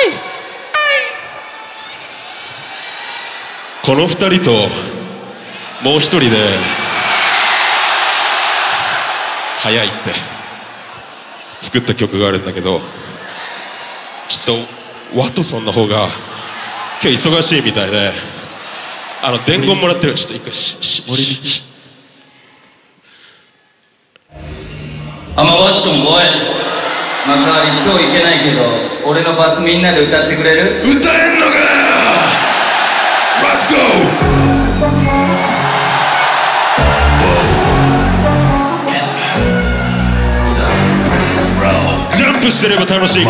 この2人ともう1人で「早い」って作った曲があるんだけど、ちょっとワトソンの方が今日忙しいみたいで伝言もらってる。ちょっと一回森にアマワッションボーイ幕張今日行けないけど俺のバスみんなで歌ってくれる？ 歌えんのかよ。 Let's go! ジャンプしてれば楽しいから。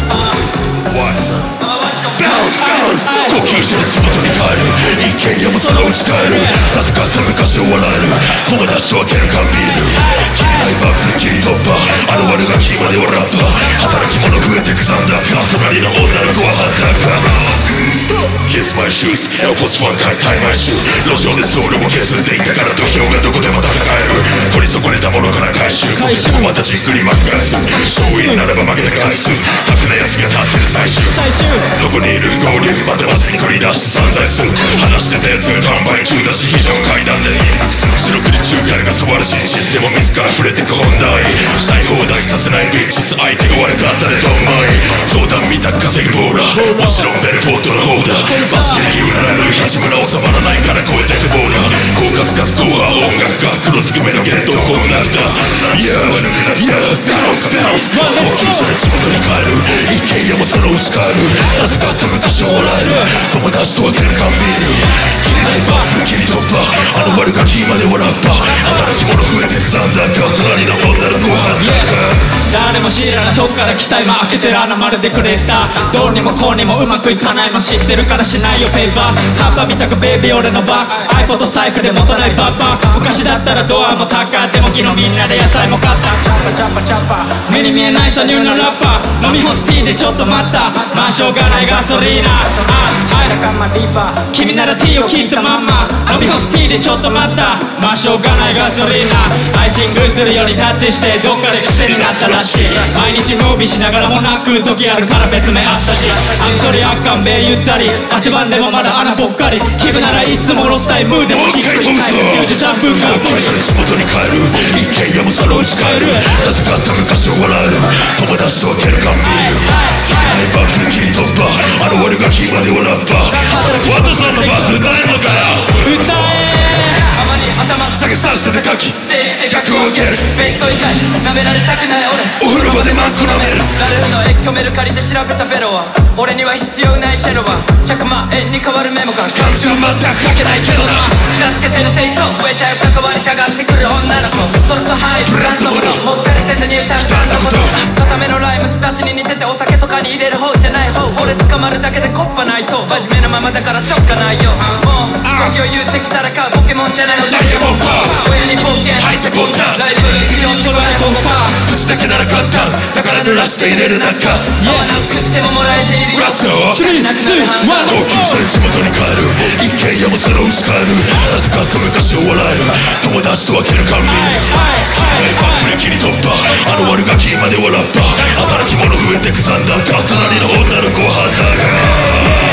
呼吸して地元に帰る。一軒家もそのうち帰る。なぜかって昔を笑える。友達と分ける缶ビール。切りないバッフル切り突破。あの悪ガキまではラッパー。働き者増えてく残高。隣の女の子は裸。Kiss my shoes Air Force One 買いたい毎週。路上でソウルも削っていたから土俵がどこでも戦える。取り損ねたものから回収。でもまたじっくり巻き返す。勝利になれば負けた回数。タフなやつが立ってる最終。どこにいる合流まではじっくり出して散財する。話してたやつが完売中だし非常階段で白黒中華が触る信じても自ら触れてく本題。したい放題させないビッチス。相手が悪かったでドンマイ。冗談見たく稼ぐボーラー。もちろんベルフォートの方だ。バスケで言うならルイ八村収まらないから超えてくボーダー。狡猾かつ後半音楽が黒ずくめのゲットコンダクター。いやゼロスベロス高級車で地元に帰る。一軒家もそのうち帰る。なぜかって昔を笑える。友達と分ける缶ビール。切れないバッフル切り突破。あの悪ガキまではラッパー。働き者増えてく残高。隣の女の子は裸。 誰も知らないとこから期待も開けてる穴まるでくれた。どうにもこうにもうまくいかないの知ってるからしないよフェイバー。カッパみたくベイビー俺のバー。iPhone と財布で持たないバッバー。昔だったらドアも高い。でも昨日みんなで野菜も買った。チャッパチャッパチャッパ目に見えないさニューのラッパー。飲み干すティーでちょっと待った。まあしょうがないガソリーナ。はい仲間リーパー。君ならティーを切ったまんま。飲み干すティーでちょっと待った。まあしょうがないガソリーナ。アイシングするようにタッチしてどっかで癖になったらしい。毎日ムービーしながらも泣く時あるから別名あったし。アンソリあっかんべゆったり。汗ばんでもまだ穴ぽっかり。気分ならいつもロスタイムでもひっくり返す93分間。 高級車で地元に帰る。一軒家もそのうち帰る。なぜかって昔を笑える。友達と分ける缶ビール。切れないバッフル切り突破。あの悪ガキまではラッパー。ワトさんのバス歌えんのかよ。 歌え頭下げさせて書き額を開ける。 ベッド以外舐められたくないお風呂場でマック舐める。 ラルフの越境メル借りて調べたベロは俺には必要ないシェロは100万円に変わるメモから漢字は全く書けないけどな。 近づけてるテイク増えたよ関わりたがってくる女の子。ソルトハイブランドものもったりせずに歌うバンドほど。固めのライムスたちに似ててお酒とかに入れる方じゃない方。俺捕まるだけでコッパないと真面目なままだからショックないよ。もう少しを言ってきたらかポケモンじゃないのダイヤモンド親に冒険入ってボタン。 ライブ非常に捉えボンパー。 口だけなら簡単だから濡らして入れる中。 合わなくってももらえているよ。 ラスト高級車で地元に帰る。一軒家もそのうち帰る。なぜかって昔を笑える。友達と分ける缶ビール。切れないバッフル切り突破。あの悪ガキまではラッパー。働き者増えてく残高。隣の女の子は裸。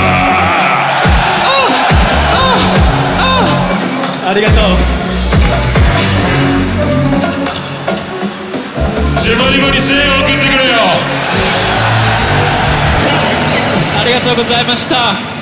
ありがとう。 ジマリマに声援を送ってくれよ。 ありがとうございました。